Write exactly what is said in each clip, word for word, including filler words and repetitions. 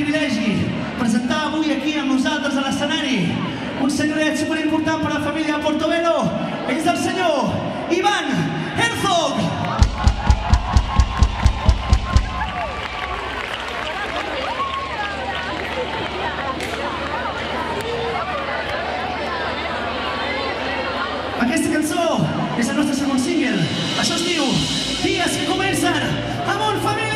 privilegi presentar avui aquí amb nosaltres a l'escenari un senyoret superimportant per a la família Portobello. És el senyor Ivan Herzog. Aquesta cançó és el nostre segon single. Això es diu Dies que comencen amunt, família!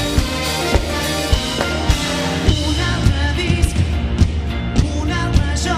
Un altre disc, un altre joc.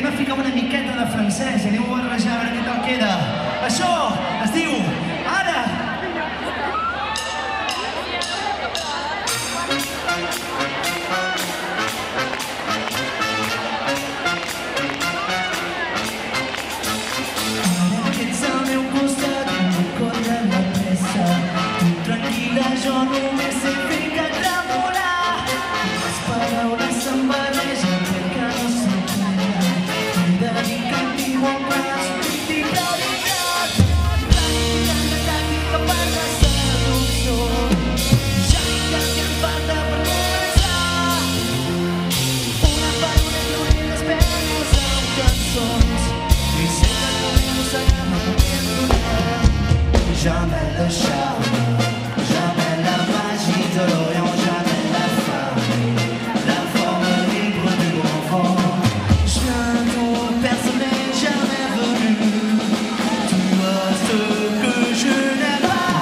a ficar una miqueta de francès i anem a barrejar a veure què tal queda. Això es diu Ara! Ara que ets al meu costat i no corre la pressa, tu tranquil·la, jo només sé fer que tremolar. Les paraules se'n barregen perquè no s'entenen. He de dir que em diuen pas titularitat. Pràctica de tàctica per la seducció. Ja dic el que em falta per començar. Una per una lluny les penes amb cançons. I sempre podem mossegar no podem donar. Jamais le charme, jamais la magie de l'Orient, jamais la femme, la forme libre du bon enfant. Je viens d'où personne n'est jamais venu. Tu as ce que je n'ai pas.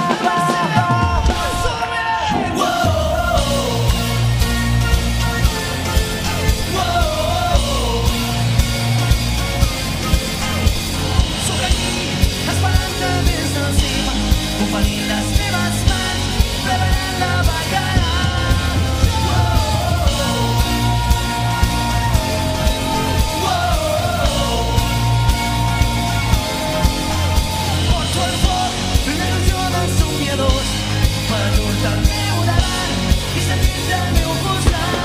Sóc aquí, esperant-te des del cim, oferint les meves mans, preparant la bacallà. Porto al foc la il·lusió dels somiadors per dur-te al meu davant i sentir-te al meu costat.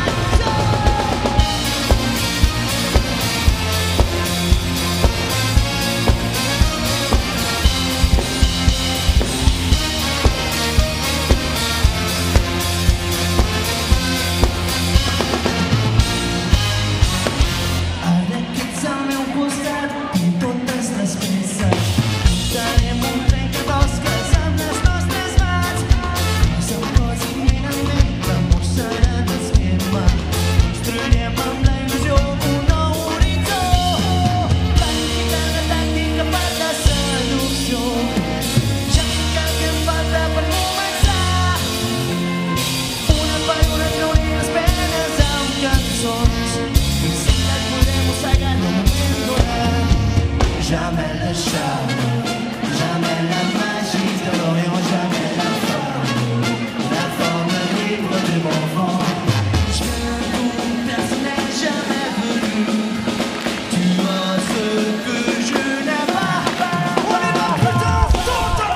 Ara que ets al meu costat i totes les presses, muntarem un trencadosques amb les nostres mans. Cos amb cos imminentment, l'amor serà d'esquema. Construirem amb la il·lusió un nou horitzó. Planificant la tàctica per la seducció. Ja dic el que em falta per començar. Una per una lluny les penes amb cançons. I sempre et podrem mossegar, no podem donar. Jamais le charme, jamais la magie de l'Orient, jamais la femme, la forme libre du bon enfant. Je viens d'où personne n'est jamais venu. Tu as ce que je n'ai pas. On y va, putain, tente!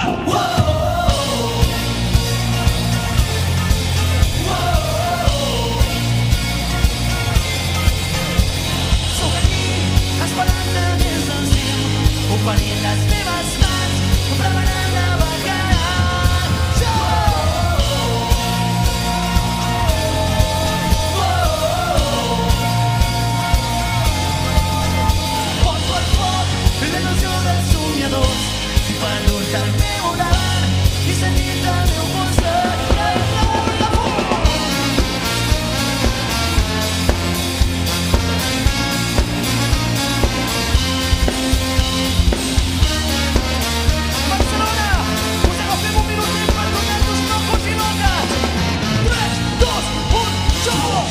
Sóc aquí, esperant-te des del cim, oferint les meves mans, preparant la bacallà. Porto al foc la il·lusió dels somiadors per dur-te al meu davant i sentir-te al meu costat. Barcelona, us agafem un minutet per donar-nos una bocinota. tres, dos, un, show!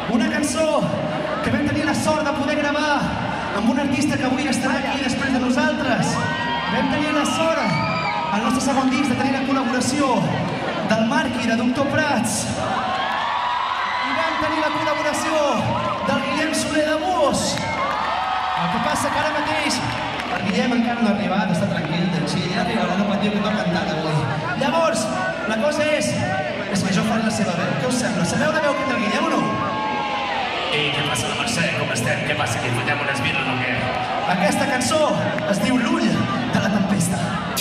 Una cançó que vam tenir la sort de poder gravar amb un artista que avui estarà aquí després de nosaltres. Vam tenir la sort, al nostre segon disc, de tenir la col·laboració del Marqui, de Doctor Prats. I vam tenir la col·laboració del Guillem Soler de Bus. El que passa que ara mateix el Guillem encara no ha arribat, està tranquil, tranquil, ja arribarà, no pot dir que no ha cantat avui. Llavors, la cosa és, és que jo faré la seva veu. Què us sembla? Sabeu de veu que té el Guillem o no? I què passa, la Mercè? Com estem? Què passa, que fotem unes birres o què? Aquesta cançó es diu L'ull de la tempesta.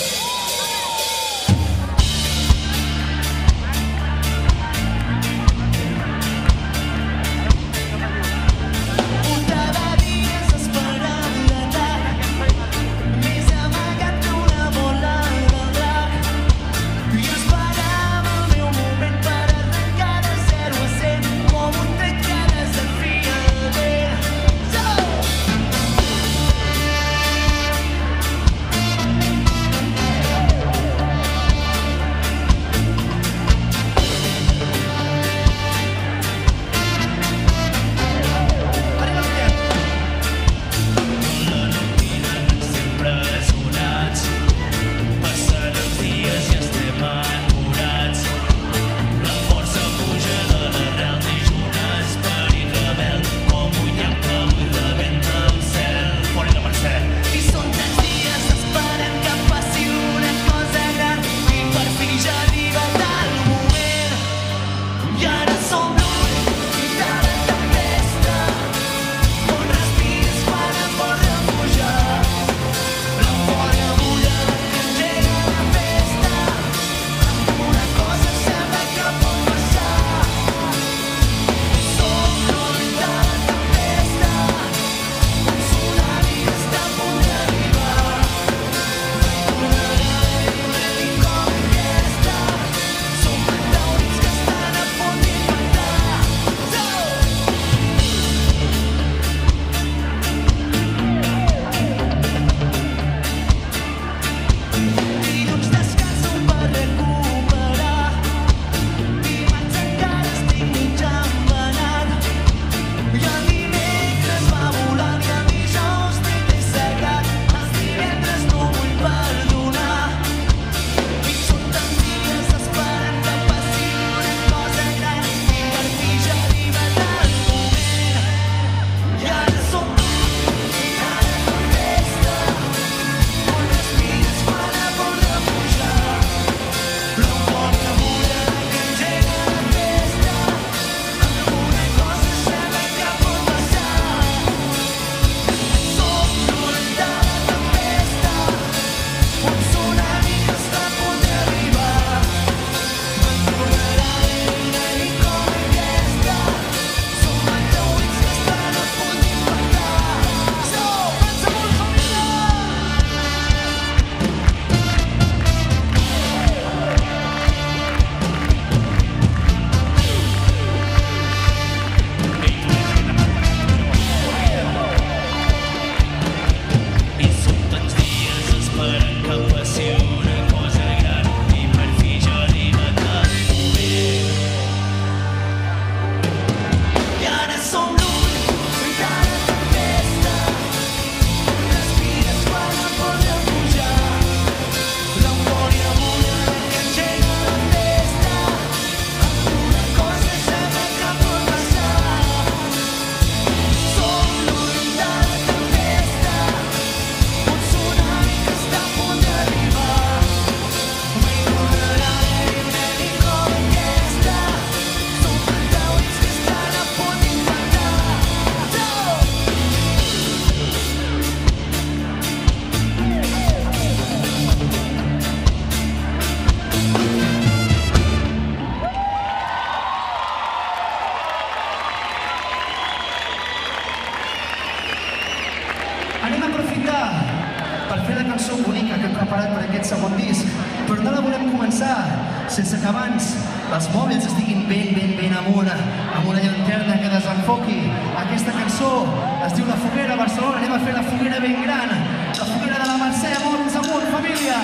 Anem a aprofitar per fer la cançó bonica que hem preparat per aquest segon disc, però no la volem començar sense que abans els mòbils estiguin ben, ben, ben amunt, amb una llanterna que desenfoqui. Aquesta cançó es diu La Foguera a Barcelona. Anem a fer la foguera ben gran, la foguera de la Mercè. Mòbils amunt, família!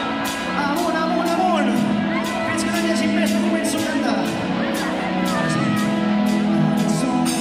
Amunt, amunt, amunt! Fins que no hi hagi més, no començo a cantar. Ara sí.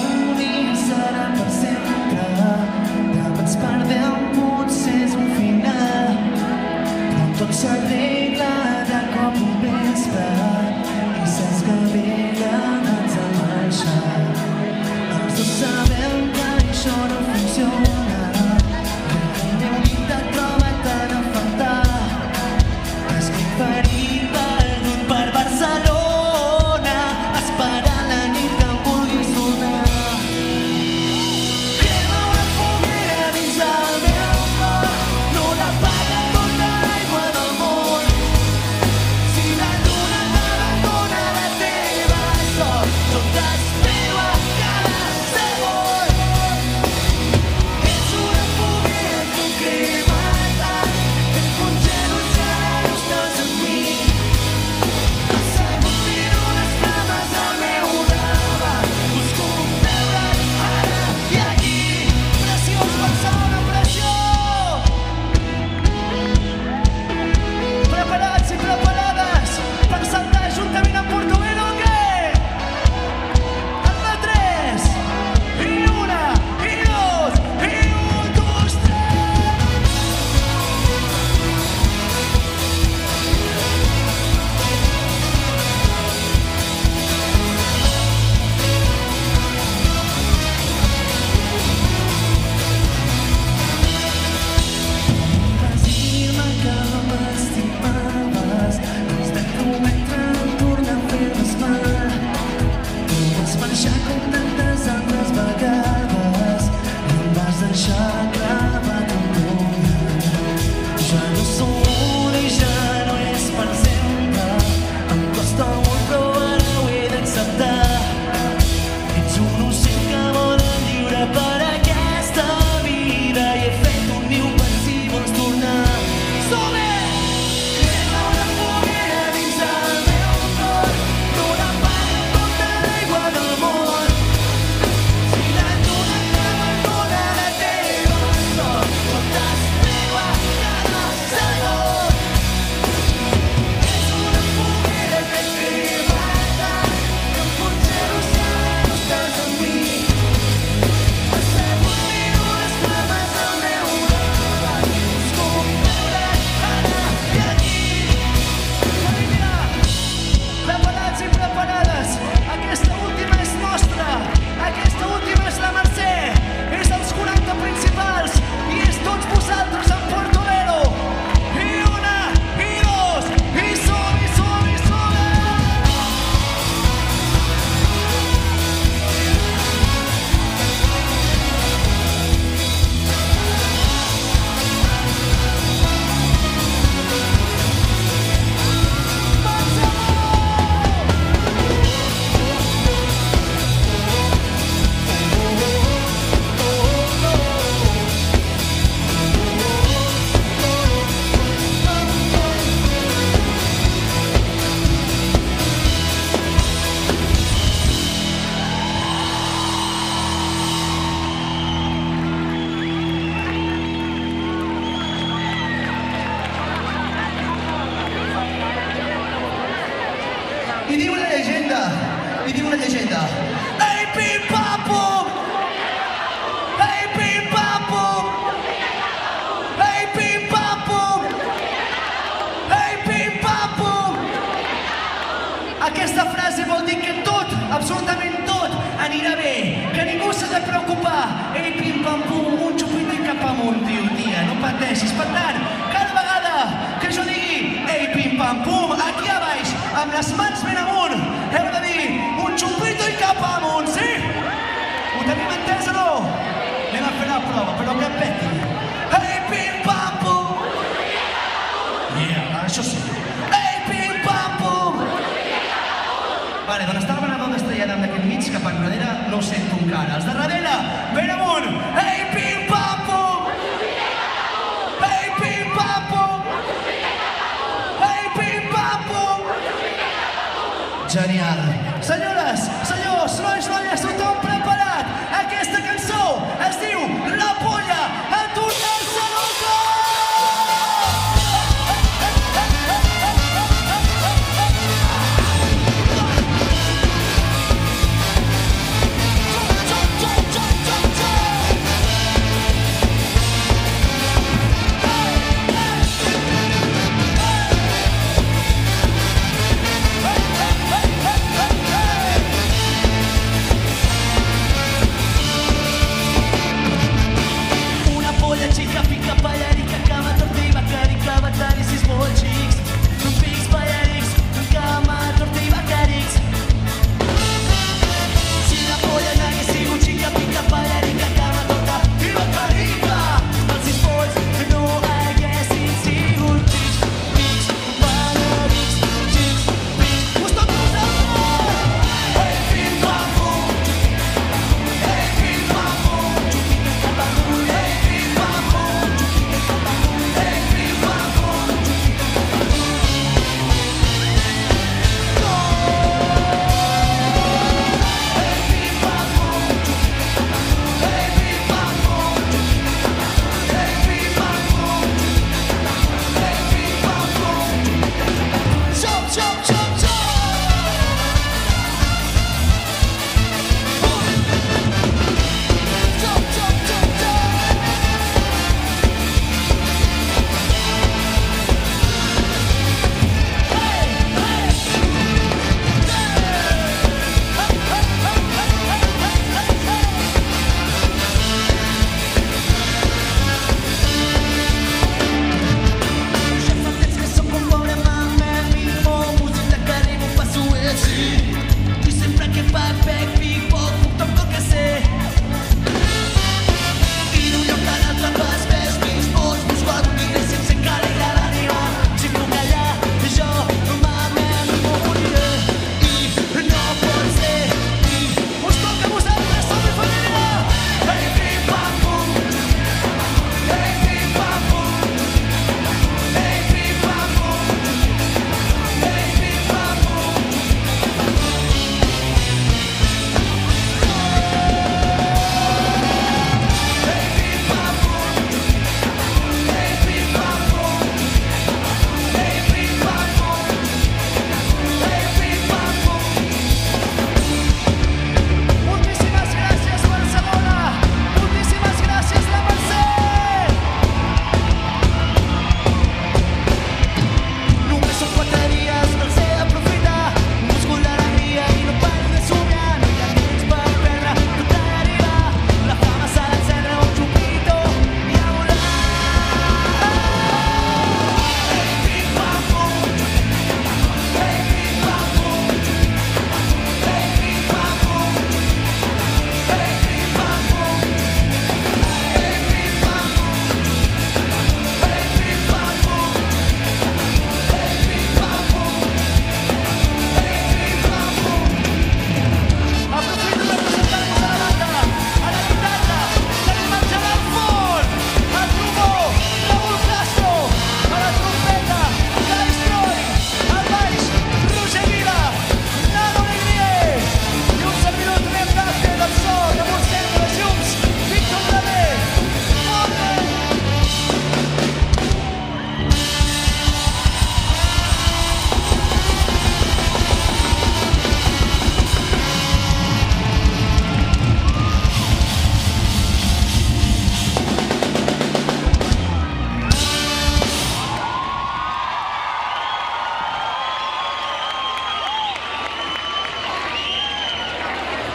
Aquesta frase vol dir que tot, absolutament tot, anirà bé, que ningú s'ha de preocupar. Ei, pim-pam-pum, un xupito i cap amunt, tio, tia, no pateixis. Per tant, cada vegada que jo digui ei, pim-pam-pum, aquí a baix, amb les mans ben amunt, heu de dir un xupito i cap amunt, sí? Ho tenim entès o no? Anem a fer la prova, però que peti. Ei, pim-pam-pum! Yeah, això sí. Ei, pim-pam-pum! Vale, d'on està el venedor d'Estrella d'aquest mig cap enrere no ho sento encara. Els de darrere, ben amunt! Ei, pim-pam-pum! Ei, pim-pam-pum! Ei, pim-pam-pum! Genial! Senyores, senyors, nois, noies, tothom preparat! Aquesta cançó es diu La Polla a tornar-se loco!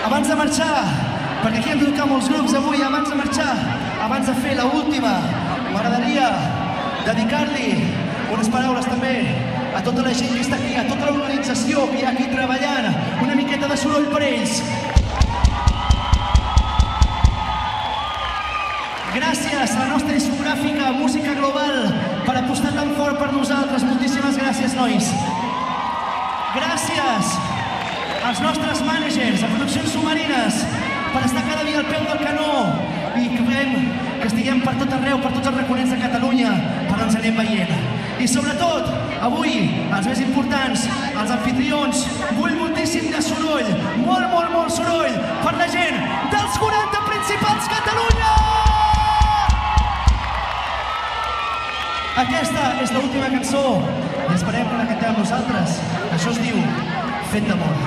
abans de marxar, perquè aquí han de tocar molts grups avui, abans de marxar, abans de fer l'última, m'agradaria dedicar-li unes paraules també a tota la gent que està aquí, a tota l'organització que hi ha aquí treballant, una miqueta de soroll per ells. Gràcies a la nostra discogràfica Música Global per apostar tan fort per nosaltres. Moltíssimes gràcies, nois. Gràcies als nostres mànagers, a Produccions Submarines, per estar cada dia al peu del canó i que fem que estiguem per tot arreu, per tots els racons de Catalunya, per ens anem veient. I sobretot, avui, els més importants, els anfitrions, vull moltíssim de soroll, molt, molt, molt soroll, per la gent dels quaranta Principats Catalunya! Aquesta és l'última cançó i esperem que la cantem nosaltres. Això es diu Fet d'amor.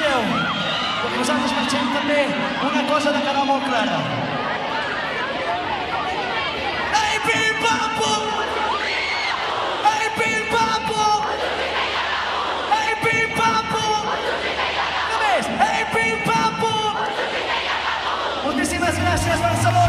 marxeu, perquè nosaltres marxem també una cosa de quedar molt clara. Ei, pim-pam-pum! Ei, pim-pam-pum! Ei, pim-pam-pum! Només, ei, pim-pam-pum! Moltíssimes gràcies, Barcelona!